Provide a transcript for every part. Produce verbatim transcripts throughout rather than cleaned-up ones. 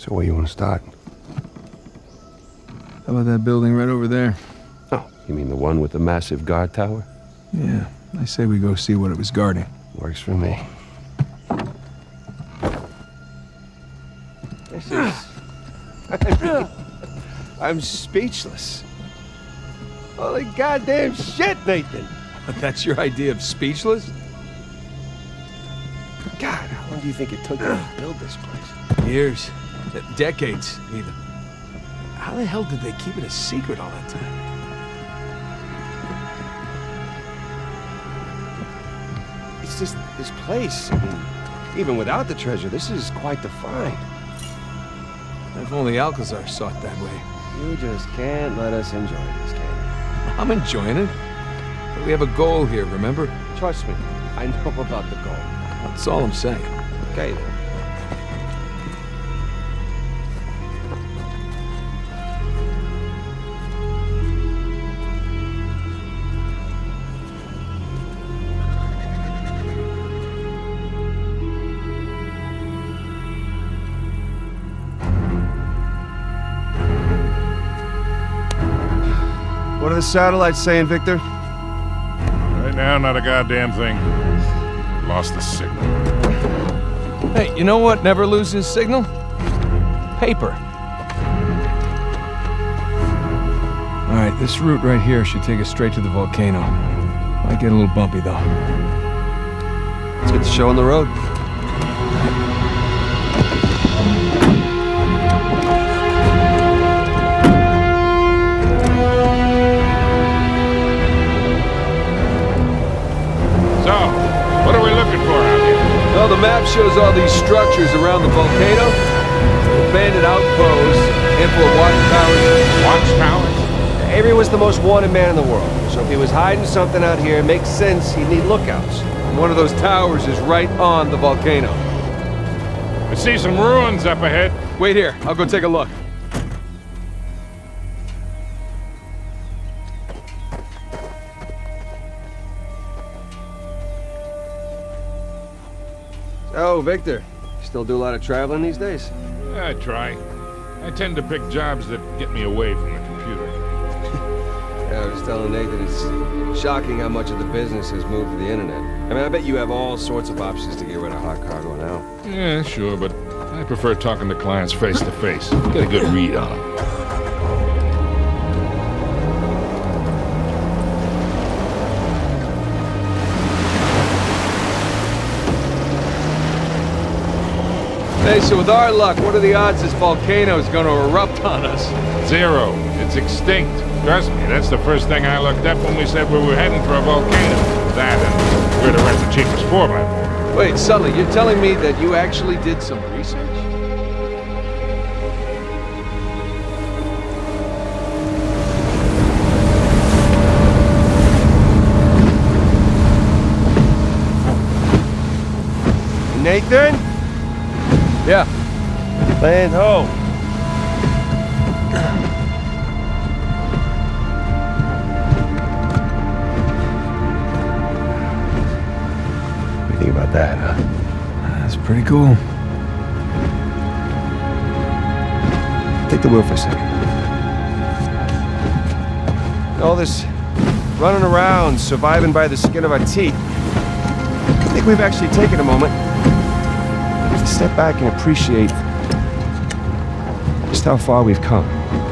So where you want to start? How about that building right over there? Oh, you mean the one with the massive guard tower? Yeah, I say we go see what it was guarding. Works for me. This is... I mean, I'm speechless. Holy goddamn shit, Nathan! That's your idea of speechless? God, how long do you think it took them to build this place? Years. Decades, even. How the hell did they keep it a secret all that time? It's just this place. I mean, even without the treasure, this is quite the find. If only Alcazar saw it that way. You just can't let us enjoy this, can you? I'm enjoying it. But we have a goal here, remember? Trust me, I know about the goal. That's all I'm saying. Okay, then. What are the satellites saying, Victor? Right now, not a goddamn thing. Lost the signal. Hey, you know what never loses signal? Paper. Alright, this route right here should take us straight to the volcano. Might get a little bumpy, though. Let's get the show on the road. Well, the map shows all these structures around the volcano. Abandoned outposts, handful of watchtowers. Watchtowers? Avery was the most wanted man in the world, so if he was hiding something out here, it makes sense he'd need lookouts. And one of those towers is right on the volcano. I see some ruins up ahead. Wait here, I'll go take a look. Oh, Victor, you still do a lot of traveling these days? I try. I tend to pick jobs that get me away from the computer. Yeah, I was telling Nathan, it's shocking how much of the business has moved to the internet. I mean, I bet you have all sorts of options to get rid of hot cargo now. Yeah, sure, but I prefer talking to clients face to face. Get a good read on them. Hey, so with our luck, what are the odds this volcano is going to erupt on us? Zero. It's extinct. Trust me, that's the first thing I looked up when we said we were heading for a volcano. That and where to rent the cheapest four by four. Wait, Sully, you're telling me that you actually did some research? Nathan? Yeah. Land ho. What do you think about that, huh? That's pretty cool. Take the wheel for a second. All this running around, surviving by the skin of our teeth. I think we've actually taken a moment to step back and appreciate just how far we've come.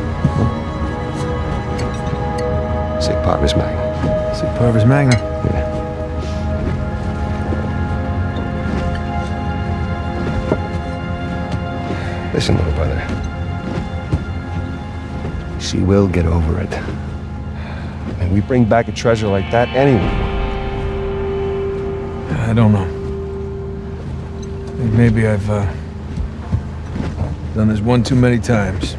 Sic Parvis Magna. Sic Parvis Magna. Yeah. Listen, little brother. She will get over it. And we bring back a treasure like that anyway. I don't know. I think maybe I've uh, done this one too many times.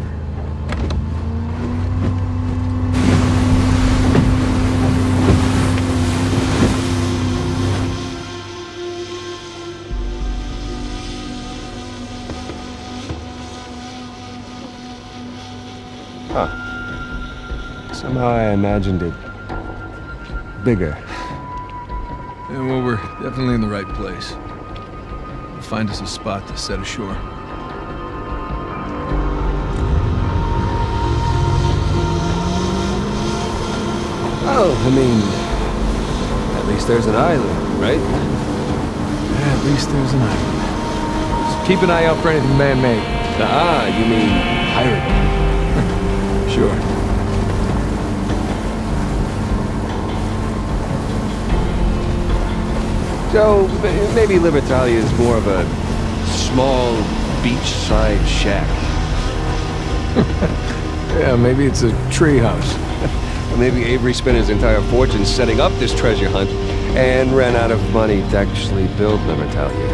Huh. Somehow I imagined it bigger. Yeah, well, we're definitely in the right place. We'll find us a spot to set ashore. Oh, I mean, at least there's an island, right? At least there's an island. Just keep an eye out for anything man-made. Ah, you mean pirate? Sure. So, maybe Libertalia is more of a small beachside shack. Yeah, maybe it's a treehouse. Or maybe Avery spent his entire fortune setting up this treasure hunt and ran out of money to actually build Libertalia.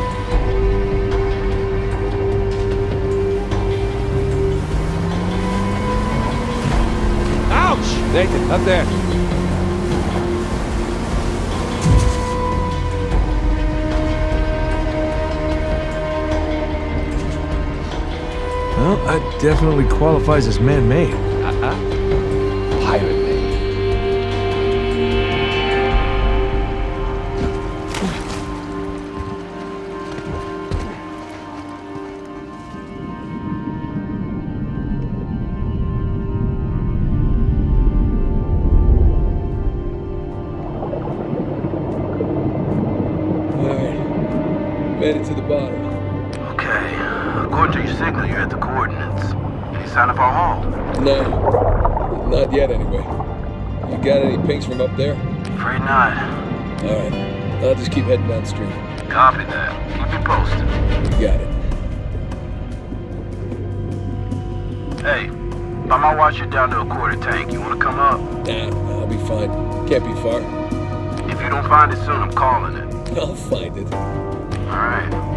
Ouch! Nathan, up there. Well, that definitely qualifies as man-made. Uh-huh. Pirate made. Alright. Made it to the bottom. Okay. According to your signal, you're at the coordinates. Any sign of our haul? No. Not yet, anyway. You got any pings from up there? Afraid not. Alright. I'll just keep heading downstream. Copy that. Keep me posted. You got it. Hey, by my watch, you're down to a quarter tank. You want to come up? Nah, I'll be fine. Can't be far. If you don't find it soon, I'm calling it. I'll find it. Alright.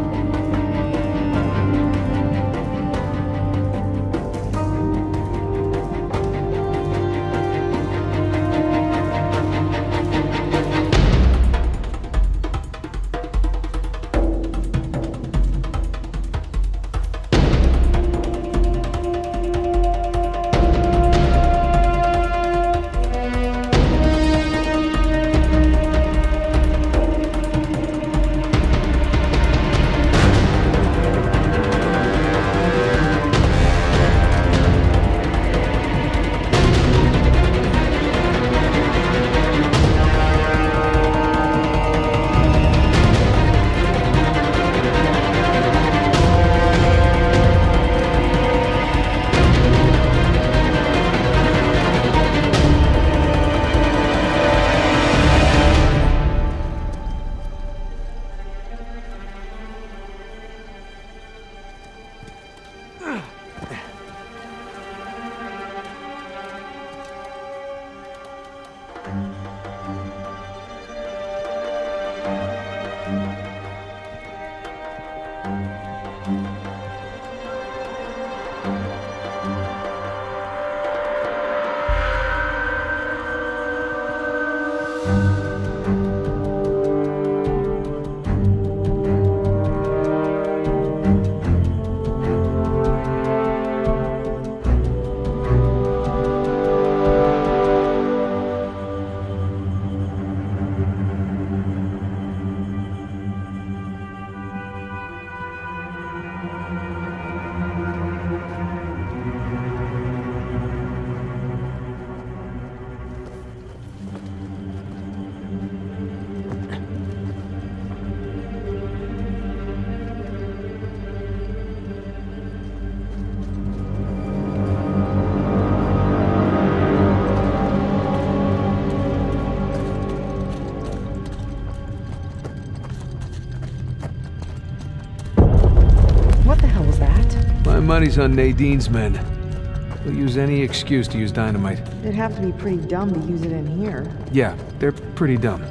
Money's on Nadine's men. They'll use any excuse to use dynamite. They'd have to be pretty dumb to use it in here. Yeah, they're pretty dumb.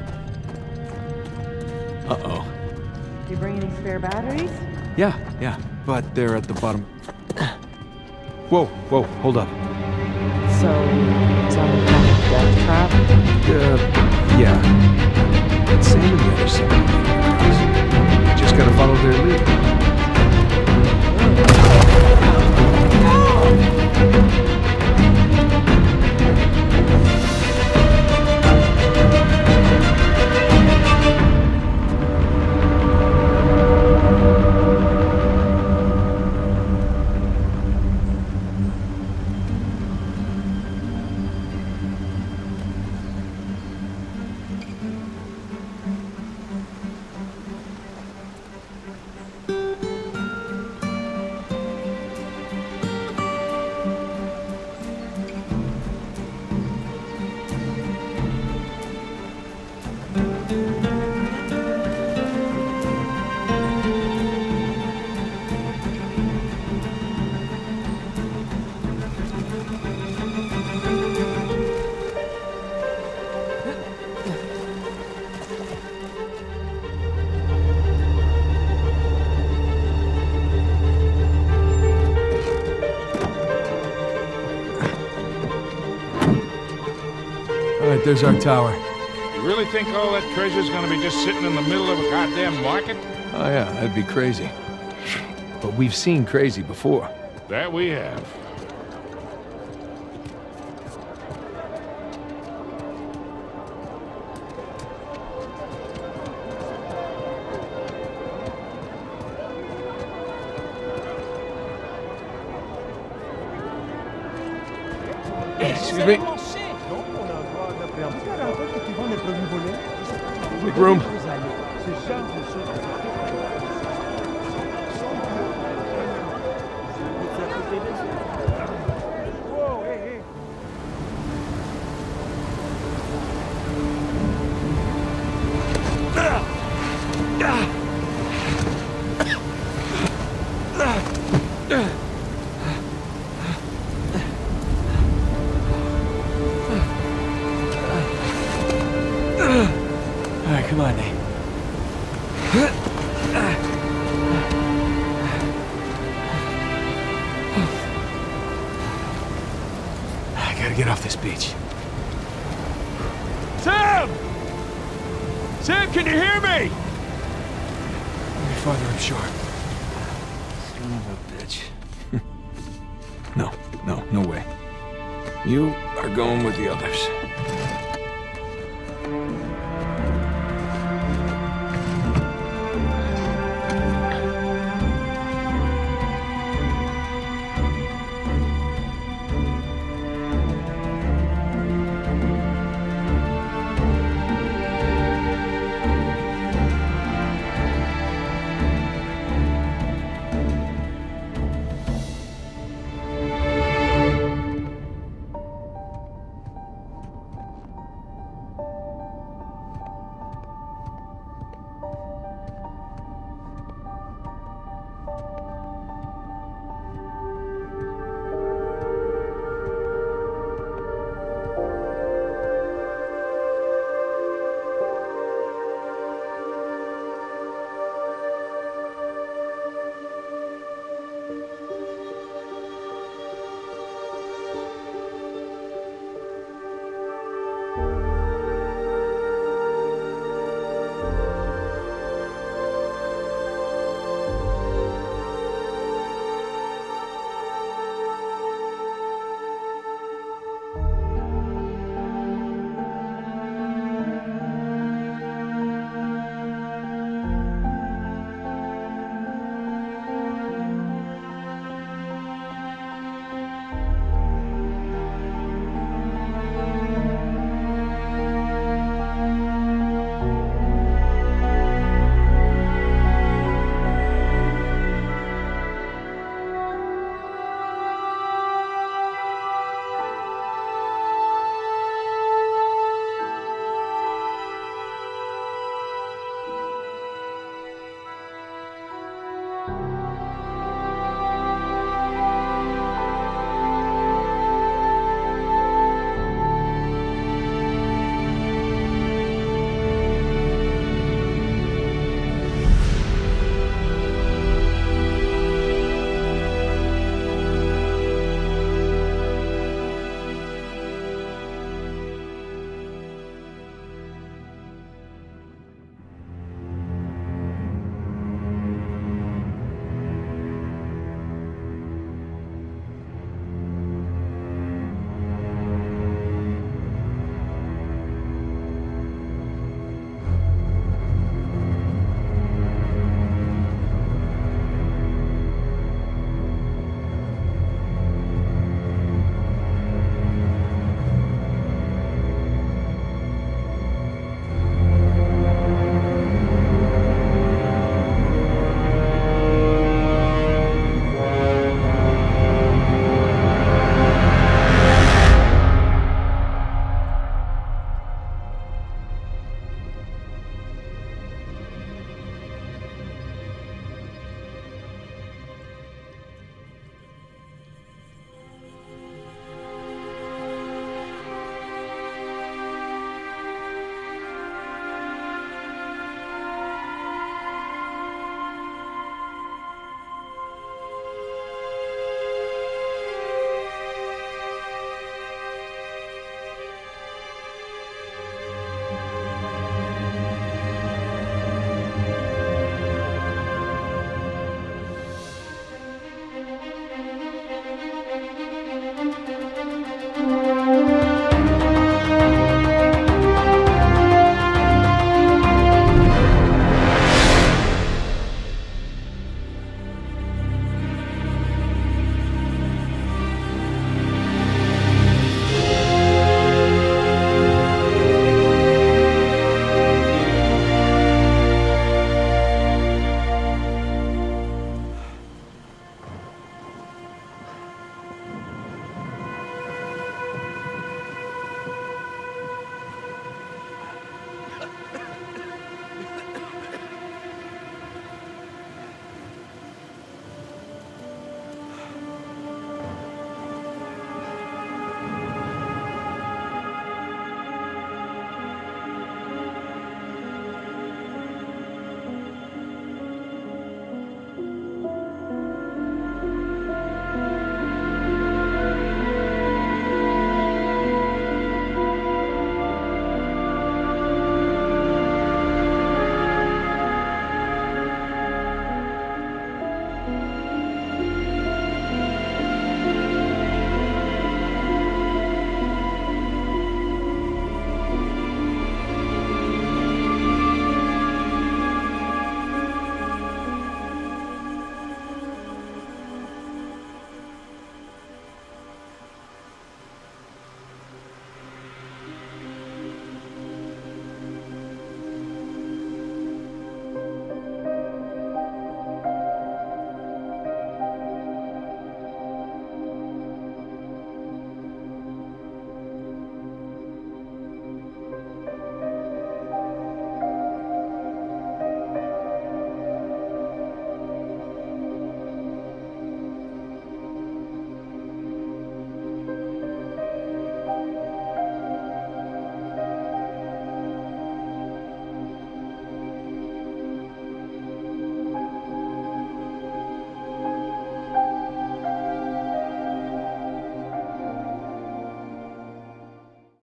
Uh-oh. Do you bring any spare batteries? Yeah, yeah, but they're at the bottom. Whoa, whoa, hold up. So, some kind of death trap? Uh, yeah. Sam and the other side. Just gotta follow their lead. right, there's our tower. You really think all that treasure's gonna be just sitting in the middle of a goddamn market? Oh yeah, that'd be crazy. But we've seen crazy before. That we have. Excuse me. Big room. All right, come on, Nate. I gotta get off this beach. Sam! Sam, can you hear me? Maybe farther upshore. Son of a bitch. No, no, no way. You are going with the others.